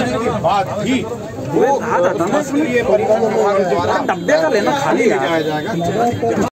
जाने के बाद भी वो डब्बे का लेना खाली जाया जाएगा।